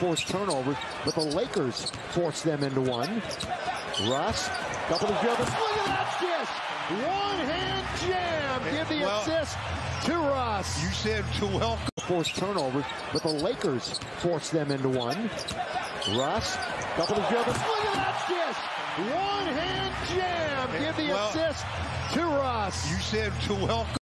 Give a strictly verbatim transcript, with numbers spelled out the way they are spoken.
forced turnovers, but the Lakers forced them into one. Russ, couple of dribbles. Look at that dish! One-hand jam. Give the well, assist to Russ. You said to welcome. Forced turnovers, but the Lakers forced them into one. Russ, couple of dribbles. Look at that dish! One-hand jam. Give the well, assist to Russ. You said to welcome.